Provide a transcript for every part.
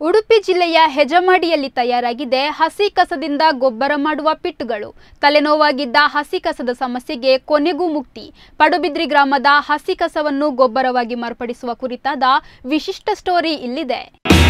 ಉಡುಪಿ ಜಿಲ್ಲೆಯ ಹೆಜಮಾಡಿಯಲ್ಲಿ ತಯಾರಾಗಿದೆ ಹಸಿ ಕಸದಿಂದ ಗೊಬ್ಬರ ಮಾಡುವ ಪಿಟ್ಗಳು. ತಲೆನೋವಾಗಿದ್ದ ಹಸಿ ಕಸದ ಸಮಸ್ಯೆಗೆ ಕೊನೆಗೂ ಮುಕ್ತಿ. ಪಡುಬಿದ್ರಿ ಗ್ರಾಮದ ಹಸಿ ಕಸವನ್ನು ಗೊಬ್ಬರವಾಗಿ ಮಾರ್ಪಡಿಸುವ ಕುರಿತಾದ ವಿಶಿಷ್ಟ ಸ್ಟೋರಿ ಇಲ್ಲಿದೆ.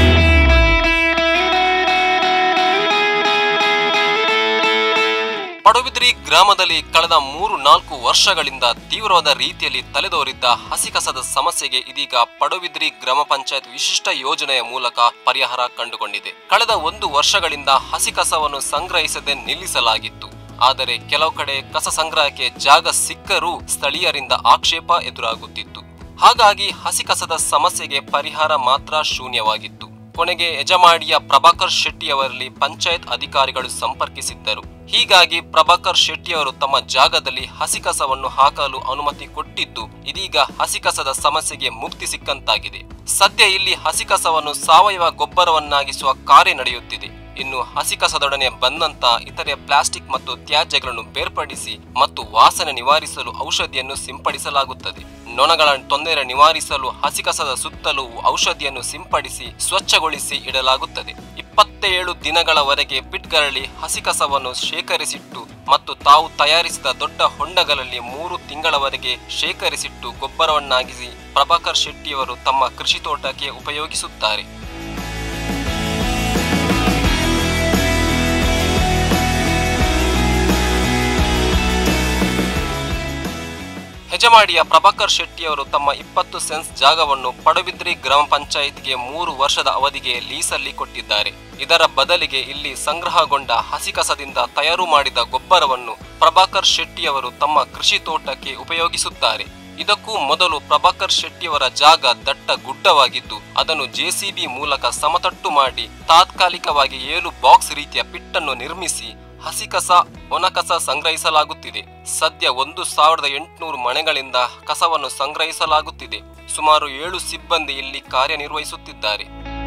ಪಡುಬಿದ್ರಿ ಗ್ರಾಮದಲ್ಲಿ ಕಳೆದ 3-4 ವರ್ಷಗಳಿಂದ ತೀವ್ರವಾದ ರೀತಿಯಲ್ಲಿ ತಲೆದೋರಿದ್ದ ಹಸಿ ಕಸದ ಸಮಸ್ಯೆಗೆ ಇದೀಗ ಪಡುಬಿದ್ರಿ ಗ್ರಾಮ ಪಂಚಾಯತ್ ವಿಶಿಷ್ಟ ಯೋಜನೆಯ ಮೂಲಕ ಪರಿಹಾರ ಕಂಡುಕೊಂಡಿದೆ. ಕಳೆದ 1 ವರ್ಷಗಳಿಂದ ಹಸಿ ಕಸವನ್ನು ಸಂಗ್ರಹಿಸದೆ ನಿಲ್ಲಿಸಲಾಗಿತ್ತು. ಆದರೆ ಕೆಲವು ಕಡೆ ಕಸ ಸಂಗ್ರಹಕ್ಕೆ ಜಾಗ ಸಿಕ್ಕರೂ ಸ್ಥಳೀಯರಿಂದ ಆಕ್ಷೇಪ ಎದುರಾಗುತ್ತಿತ್ತು. ಹಾಗಾಗಿ ಹಸಿ ಕಸದ ಸಮಸ್ಯೆಗೆ ಪರಿಹಾರ ಮಾತ್ರ ಶೂನ್ಯವಾಗಿತ್ತು. ಕೊನೆಗೆ ಯಜಮಾಡಿಯ ಪ್ರಭಾಕರ್ ಶೆಟ್ಟಿಯವರಲ್ಲಿ ಪಂಚಾಯತ್ ಅಧಿಕಾರಿಗಳು ಸಂಪರ್ಕಿಸಿದ್ದರು. ಹೀಗಾಗಿ ಪ್ರಭಾಕರ್ ಶೆಟ್ಟಿಯವರು ತಮ್ಮ ಜಾಗದಲ್ಲಿ ಹಸಿ ಕಸವನ್ನು ಹಾಕಲು ಅನುಮತಿ ಕೊಟ್ಟಿದ್ದು ಇದೀಗ ಹಸಿ ಕಸದ ಸಮಸ್ಯೆಗೆ ಮುಕ್ತಿ ಸಿಕ್ಕಂತಾಗಿದೆ. ಸದ್ಯ ಇಲ್ಲಿ ಹಸಿ ಕಸವನ್ನು ಸಾವಯವ ಗೊಬ್ಬರವನ್ನಾಗಿಸುವ ಕಾರ್ಯ ನಡೆಯುತ್ತಿದೆ. ಇನ್ನು ಹಸಿ ಕಸದೊಡನೆ ಬಂದಂತ ಇತರೆ ಪ್ಲಾಸ್ಟಿಕ್ ಮತ್ತು ತ್ಯಾಜ್ಯಗಳನ್ನು ಬೇರ್ಪಡಿಸಿ ಮತ್ತು ವಾಸನೆ ನಿವಾರಿಸಲು ಔಷಧಿಯನ್ನು ಸಿಂಪಡಿಸಲಾಗುತ್ತದೆ. ನೊಣಗಳ ತೊಂದರೆ ನಿವಾರಿಸಲು ಹಸಿ ಕಸದ ಸುತ್ತಲೂ ಔಷಧಿಯನ್ನು ಸಿಂಪಡಿಸಿ ಸ್ವಚ್ಛಗೊಳಿಸಿ ಇಡಲಾಗುತ್ತದೆ. 27 ದಿನಗಳವರೆಗೆ ಪಿಟ್ಗಳಲ್ಲಿ ಹಸಿ ಕಸವನ್ನು ಶೇಖರಿಸಿಟ್ಟು ಮತ್ತು ತಾವು ತಯಾರಿಸಿದ ದೊಡ್ಡ ಹೊಂಡಗಳಲ್ಲಿ 3 ತಿಂಗಳವರೆಗೆ ಶೇಖರಿಸಿಟ್ಟು ಗೊಬ್ಬರವನ್ನಾಗಿಸಿ ಪ್ರಭಾಕರ್ ಶೆಟ್ಟಿಯವರು ತಮ್ಮ ಕೃಷಿ ತೋಟಕ್ಕೆ ಉಪಯೋಗಿಸುತ್ತಾರೆ. ಹೆಜಮಾಡಿಯ ಪ್ರಭಾಕರ್ ಶೆಟ್ಟಿಯವರು ತಮ್ಮ 20 ಸೆನ್ಸ್ ಜಾಗವನ್ನು ಪಡುಬಿದ್ರಿ ಗ್ರಾಮ ಪಂಚಾಯತ್ಗೆ 3 ವರ್ಷದ ಅವಧಿಗೆ ಲೀಸಲ್ಲಿ ಕೊಟ್ಟಿದ್ದಾರೆ. ಇದರ ಬದಲಿಗೆ ಇಲ್ಲಿ ಸಂಗ್ರಹಗೊಂಡ ಹಸಿ ಕಸದಿಂದ ತಯಾರು ಮಾಡಿದ ಗೊಬ್ಬರವನ್ನು ಪ್ರಭಾಕರ್ ಶೆಟ್ಟಿಯವರು ತಮ್ಮ ಕೃಷಿ ತೋಟಕ್ಕೆ ಉಪಯೋಗಿಸುತ್ತಾರೆ. ಇದಕ್ಕೂ ಮೊದಲು ಪ್ರಭಾಕರ್ ಶೆಟ್ಟಿಯವರ ಜಾಗ ದಟ್ಟ ಗುಡ್ಡವಾಗಿದ್ದು ಅದನ್ನು ಜೆಸಿಬಿ ಮೂಲಕ ಸಮತಟ್ಟು ಮಾಡಿ ತಾತ್ಕಾಲಿಕವಾಗಿ 7 ಬಾಕ್ಸ್ ರೀತಿಯ ಪಿಟ್ಟನ್ನು ನಿರ್ಮಿಸಿ ಹಸಿ ಕಸ ಒಣಕಸ ಸಂಗ್ರಹಿಸಲಾಗುತ್ತಿದೆ. ಸದ್ಯ 1800 ಮನೆಗಳಿಂದ ಕಸವನ್ನು ಸಂಗ್ರಹಿಸಲಾಗುತ್ತಿದೆ. ಸುಮಾರು 7 ಸಿಬ್ಬಂದಿ ಇಲ್ಲಿ ಕಾರ್ಯನಿರ್ವಹಿಸುತ್ತಿದ್ದಾರೆ.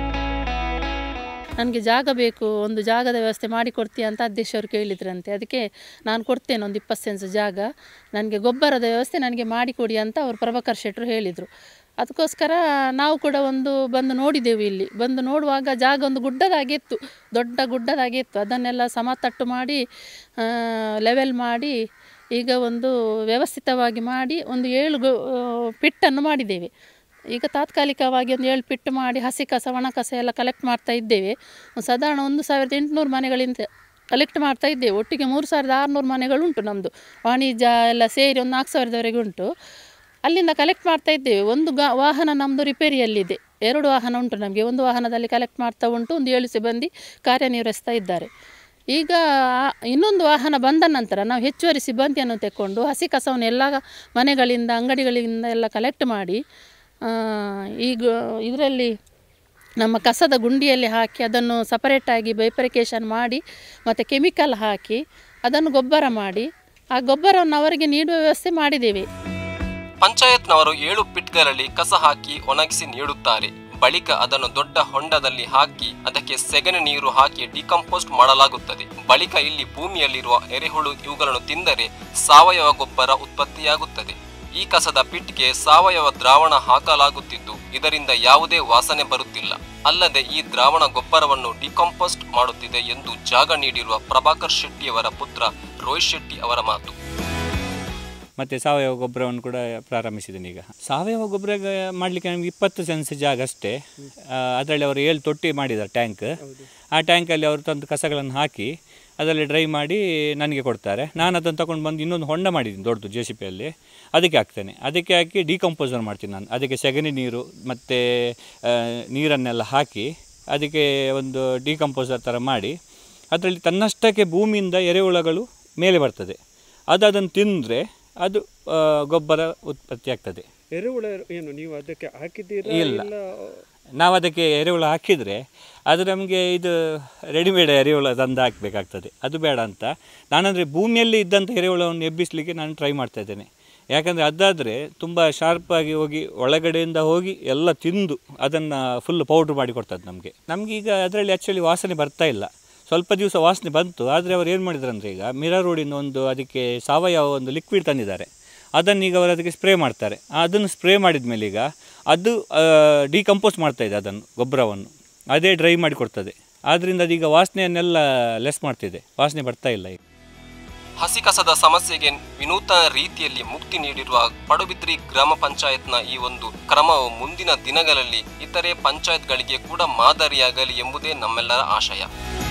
ನನಗೆ ಜಾಗ ಬೇಕು, ಒಂದು ಜಾಗದ ವ್ಯವಸ್ಥೆ ಮಾಡಿಕೊಡ್ತೀಯ ಅಂತ ಅಧ್ಯಕ್ಷರು ಕೇಳಿದ್ರಂತೆ. ಅದಕ್ಕೆ ನಾನು ಕೊಡ್ತೇನೆ ಒಂದು 20 ಸೆನ್ಸ್ ಜಾಗ, ನನಗೆ ಗೊಬ್ಬರದ ವ್ಯವಸ್ಥೆ ನನಗೆ ಮಾಡಿಕೊಡಿ ಅಂತ ಅವರು ಪ್ರಭಾಕರ್ ಶೆಟ್ಟರು ಹೇಳಿದರು. ಅದಕ್ಕೋಸ್ಕರ ನಾವು ಕೂಡ ಬಂದು ನೋಡಿದೆವು. ಇಲ್ಲಿ ಬಂದು ನೋಡುವಾಗ ಜಾಗ ಒಂದು ಗುಡ್ಡದಾಗಿತ್ತು, ದೊಡ್ಡ ಗುಡ್ಡದಾಗಿತ್ತು. ಅದನ್ನೆಲ್ಲ ಸಮತಟ್ಟು ಮಾಡಿ ಲೆವೆಲ್ ಮಾಡಿ ಈಗ ಒಂದು ವ್ಯವಸ್ಥಿತವಾಗಿ ಮಾಡಿ ಒಂದು 7 ಪಿಟ್ಟನ್ನು ಮಾಡಿದ್ದೇವೆ. ಈಗ ತಾತ್ಕಾಲಿಕವಾಗಿ ಒಂದು 7 ಪಿಟ್ಟು ಮಾಡಿ ಹಸಿ ಕಸ ಒಣ ಕಸ ಎಲ್ಲ ಕಲೆಕ್ಟ್ ಮಾಡ್ತಾ ಇದ್ದೇವೆ. ಸಾಧಾರಣ 1800 ಮನೆಗಳಿಂದ ಕಲೆಕ್ಟ್ ಮಾಡ್ತಾ ಇದ್ದೇವೆ. ಒಟ್ಟಿಗೆ 3600 ಮನೆಗಳುಂಟು. ನಮ್ಮದು ವಾಣಿಜ್ಯ ಎಲ್ಲ ಸೇರಿ ಒಂದು 4000ದವರೆಗೆ ಉಂಟು. ಅಲ್ಲಿಂದ ಕಲೆಕ್ಟ್ ಮಾಡ್ತಾ ಇದ್ದೇವೆ. ಒಂದು ವಾಹನ ನಮ್ಮದು ರಿಪೇರಿಯಲ್ಲಿದೆ, 2 ವಾಹನ ಉಂಟು ನಮಗೆ. ಒಂದು ವಾಹನದಲ್ಲಿ ಕಲೆಕ್ಟ್ ಮಾಡ್ತಾ ಉಂಟು, ಒಂದು 7 ಸಿಬ್ಬಂದಿ ಕಾರ್ಯನಿರ್ವಹಿಸ್ತಾ ಇದ್ದಾರೆ. ಈಗ ಇನ್ನೊಂದು ವಾಹನ ಬಂದ ನಂತರ ನಾವು ಹೆಚ್ಚುವರಿ ಸಿಬ್ಬಂದಿಯನ್ನು ತೆಕ್ಕೊಂಡು ಹಸಿ ಕಸವನ್ನು ಎಲ್ಲ ಮನೆಗಳಿಂದ ಅಂಗಡಿಗಳಿಂದ ಎಲ್ಲ ಕಲೆಕ್ಟ್ ಮಾಡಿ ಈಗ ಇದರಲ್ಲಿ ನಮ್ಮ ಕಸದ ಗುಂಡಿಯಲ್ಲಿ ಹಾಕಿ ಅದನ್ನು ಸಪರೇಟಾಗಿ ಬೈಫರ್ಕೇಷನ್ ಮಾಡಿ ಮತ್ತು ಕೆಮಿಕಲ್ ಹಾಕಿ ಅದನ್ನು ಗೊಬ್ಬರ ಮಾಡಿ ಆ ಗೊಬ್ಬರವನ್ನು ಅವರಿಗೆ ನೀಡುವ ವ್ಯವಸ್ಥೆ ಮಾಡಿದ್ದೇವೆ. ಪಂಚಾಯತ್ನವರು 7 ಪಿಟ್ಗಳಲ್ಲಿ ಕಸ ಹಾಕಿ ಒಣಗಿಸಿ ನೀಡುತ್ತಾರೆ. ಬಳಿಕ ಅದನ್ನು ದೊಡ್ಡ ಹೊಂಡದಲ್ಲಿ ಹಾಕಿ ಅದಕ್ಕೆ ಸೆಗಣಿ ನೀರು ಹಾಕಿ ಡಿಕಂಪೋಸ್ಟ್ ಮಾಡಲಾಗುತ್ತದೆ. ಬಳಿಕ ಇಲ್ಲಿ ಭೂಮಿಯಲ್ಲಿರುವ ಎರೆಹುಳು ಇವುಗಳನ್ನು ತಿಂದರೆ ಸಾವಯವ ಗೊಬ್ಬರ ಉತ್ಪತ್ತಿಯಾಗುತ್ತದೆ. ಈ ಕಸದ ಪಿಟ್ಗೆ ಸಾವಯವ ದ್ರಾವಣ ಹಾಕಲಾಗುತ್ತಿದ್ದು ಇದರಿಂದ ಯಾವುದೇ ವಾಸನೆ ಬರುತ್ತಿಲ್ಲ. ಅಲ್ಲದೆ ಈ ದ್ರಾವಣ ಗೊಬ್ಬರವನ್ನು ಡಿಕಂಪೋಸ್ಟ್ ಮಾಡುತ್ತಿದೆ ಎಂದು ಜಾಗ ನೀಡಿರುವ ಪ್ರಭಾಕರ್ ಶೆಟ್ಟಿಯವರ ಪುತ್ರ ರೋಹಿತ್ ಶೆಟ್ಟಿ ಅವರ ಮಾತು. ಮತ್ತು ಸಾವಯವ ಗೊಬ್ಬರವನ್ನು ಕೂಡ ಪ್ರಾರಂಭಿಸಿದ್ದೇನೆ. ಈಗ ಸಾವಯವ ಗೊಬ್ಬರ ಮಾಡಲಿಕ್ಕೆ ನಮಗೆ 20 ಸೆನ್ಸ್ ಜಾಗ ಅಷ್ಟೇ. ಅದರಲ್ಲಿ ಅವರು 7 ತೊಟ್ಟಿ ಮಾಡಿದ್ದಾರೆ ಟ್ಯಾಂಕ್. ಆ ಟ್ಯಾಂಕಲ್ಲಿ ಅವರು ತಂದು ಕಸಗಳನ್ನು ಹಾಕಿ ಅದರಲ್ಲಿ ಡ್ರೈ ಮಾಡಿ ನನಗೆ ಕೊಡ್ತಾರೆ. ನಾನು ಅದನ್ನು ತಗೊಂಡು ಬಂದು ಇನ್ನೊಂದು ಹೊಂಡ ಮಾಡಿದ್ದೀನಿ ದೊಡ್ಡದು JCPಯಲ್ಲಿ, ಅದಕ್ಕೆ ಹಾಕ್ತೇನೆ. ಅದಕ್ಕೆ ಹಾಕಿ ಡಿಕಂಪೋಸರ್ ಮಾಡ್ತೀನಿ ನಾನು. ಅದಕ್ಕೆ ಸೆಗಣಿ ನೀರು ಮತ್ತು ನೀರನ್ನೆಲ್ಲ ಹಾಕಿ ಅದಕ್ಕೆ ಒಂದು ಡಿಕಂಪೋಸರ್ ಥರ ಮಾಡಿ ಅದರಲ್ಲಿ ತನ್ನಷ್ಟಕ್ಕೆ ಭೂಮಿಯಿಂದ ಎರೆಹುಳಗಳು ಮೇಲೆ ಬರ್ತದೆ. ಅದನ್ನು ತಿಂದರೆ ಅದು ಗೊಬ್ಬರ ಉತ್ಪತ್ತಿ ಆಗ್ತದೆ. ಎರೆಹುಳ ಏನು ನೀವು ಅದಕ್ಕೆ ಹಾಕಿದ್ದೀರಾ? ಇಲ್ಲ, ನಾವು ಅದಕ್ಕೆ ಎರೆಹುಳ ಹಾಕಿದರೆ ಅದು ನಮಗೆ ಇದು ರೆಡಿಮೇಡ್ ಎರೆಹುಳ ತಂದು ಹಾಕಬೇಕಾಗ್ತದೆ. ಅದು ಬೇಡ ಅಂತ ನಾನಂದರೆ ಭೂಮಿಯಲ್ಲಿ ಇದ್ದಂಥ ಎರೆಹುಳವನ್ನು ಎಬ್ಬಿಸಲಿಕ್ಕೆ ನಾನು ಟ್ರೈ ಮಾಡ್ತಾಯಿದ್ದೇನೆ. ಯಾಕಂದರೆ ಅದಾದರೆ ತುಂಬ ಶಾರ್ಪಾಗಿ ಹೋಗಿ ಒಳಗಡೆಯಿಂದ ಹೋಗಿ ಎಲ್ಲ ತಿಂದು ಅದನ್ನು ಫುಲ್ ಪೌಡ್ರ್ ಮಾಡಿ ಕೊಡ್ತದೆ ನಮಗೆ. ಈಗ ಅದರಲ್ಲಿ ಆ್ಯಕ್ಚುಲಿ ವಾಸನೆ ಬರ್ತಾ ಇಲ್ಲ. ಸ್ವಲ್ಪ ದಿವಸ ವಾಸನೆ ಬಂತು, ಆದರೆ ಅವರು ಏನು ಮಾಡಿದ್ರಂದರೆ ಈಗ ಮಿರಾರೋಡಿನ ಒಂದು ಅದಕ್ಕೆ ಸಾವಯವ ಒಂದು ಲಿಕ್ವಿಡ್ ತಂದಿದ್ದಾರೆ. ಅದನ್ನು ಈಗ ಅವರು ಅದಕ್ಕೆ ಸ್ಪ್ರೇ ಮಾಡ್ತಾರೆ. ಅದನ್ನು ಸ್ಪ್ರೇ ಮಾಡಿದ ಮೇಲೆ ಈಗ ಅದು ಡಿಕಂಪೋಸ್ ಮಾಡ್ತಾಯಿದೆ ಅದನ್ನು ಗೊಬ್ಬರವನ್ನು. ಅದೇ ಡ್ರೈ ಮಾಡಿ ಕೊಡ್ತದೆ. ಆದ್ದರಿಂದ ಅದೀಗ ವಾಸನೆಯನ್ನೆಲ್ಲ ಲೆಸ್ ಮಾಡ್ತಿದೆ, ವಾಸನೆ ಬರ್ತಾ ಇಲ್ಲ ಈಗ. ಹಸಿ ಕಸದ ಸಮಸ್ಯೆಗೆ ವಿನೂತನ ರೀತಿಯಲ್ಲಿ ಮುಕ್ತಿ ನೀಡಿರುವ ಪಡುಬಿದ್ರಿ ಗ್ರಾಮ ಪಂಚಾಯತ್ನ ಈ ಒಂದು ಕ್ರಮವು ಮುಂದಿನ ದಿನಗಳಲ್ಲಿ ಇತರೆ ಪಂಚಾಯತ್ಗಳಿಗೆ ಕೂಡ ಮಾದರಿಯಾಗಲಿ ಎಂಬುದೇ ನಮ್ಮೆಲ್ಲರ ಆಶಯ.